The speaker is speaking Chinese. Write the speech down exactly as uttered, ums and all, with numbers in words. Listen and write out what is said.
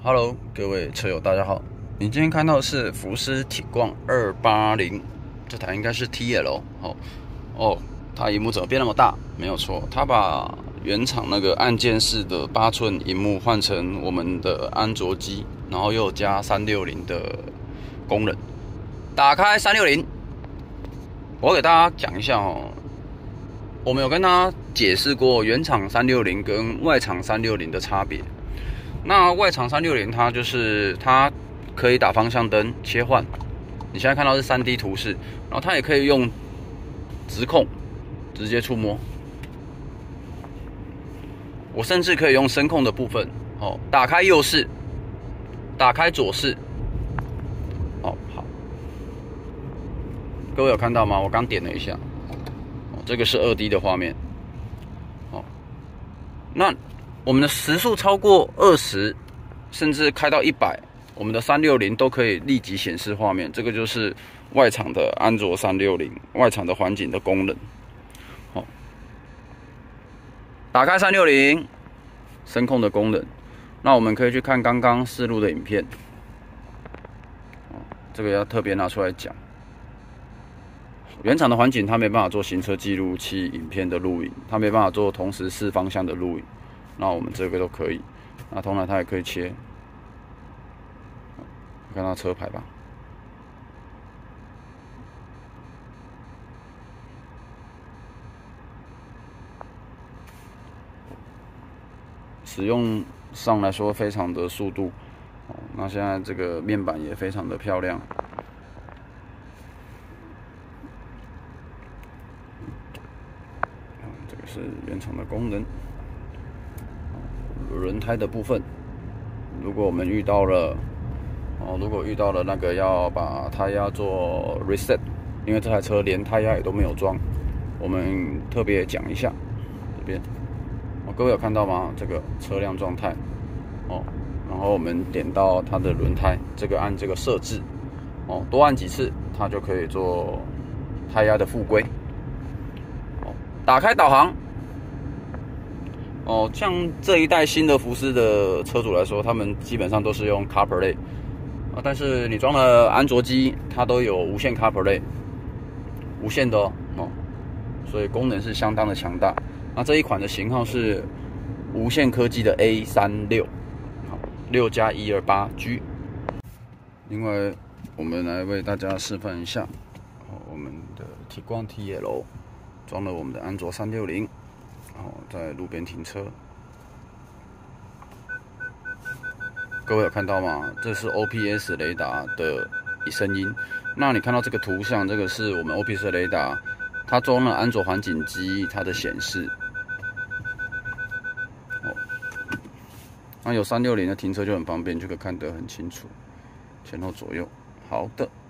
Hello， 各位车友，大家好。你今天看到的是福斯体逛二八零，这台应该是 T L 哦哦，它萤幕怎么变那么大？没有错，它把原厂那个按键式的八寸萤幕换成我们的安卓机，然后又加三六零的功能。打开三六零，我要给大家讲一下哦。我们有跟大家解释过原厂三六零跟外厂三六零的差别。那外厂三六零它就是它可以打方向灯切换，你现在看到是 三 D 图示，然后它也可以用直控直接触摸。我甚至可以用声控的部分，哦，打开右视，打开左视，哦，好，各位有看到吗？我刚点了一下，哦，这个是 二 D 的画面，哦，那我们的时速超过二十，甚至开到一百，我们的三六零都可以立即显示画面。这个就是外厂的安卓三六零，外厂的环境的功能。好，打开三六零，声控的功能。那我们可以去看刚刚试录的影片。这个要特别拿出来讲。原厂的环境它没办法做行车记录器影片的录影，它没办法做同时四方向的录影。那我们这个都可以，那同然它也可以切，看到车牌吧。使用上来说非常的速度，哦，那现在这个面板也非常的漂亮。这个是原厂的功能。轮胎的部分，如果我们遇到了哦，如果遇到了那个要把胎压做 reset， 因为这台车连胎压也都没有装，我们特别讲一下这边。哦，各位有看到吗？这个车辆状态哦，然后我们点到它的轮胎，这个按这个设置哦，多按几次它就可以做胎压的复归。哦，打开导航。哦，像这一代新的福斯的车主来说，他们基本上都是用 CarPlay 啊，但是你装了安卓机，它都有无线 CarPlay， 无线的哦，哦，所以功能是相当的强大。那这一款的型号是无线科技的 A 三六， 好，六加一二八 G。另外，我们来为大家示范一下，哦，我们的体光 T L 装了我们的安卓三六零。然后在路边停车，各位有看到吗？这是 O P S 雷达的声音。那你看到这个图像，这个是我们 O P S 雷达，它装了安卓环境机，它的显示。哦，那有三六零的停车就很方便，就可以看得很清楚，前后左右。好的。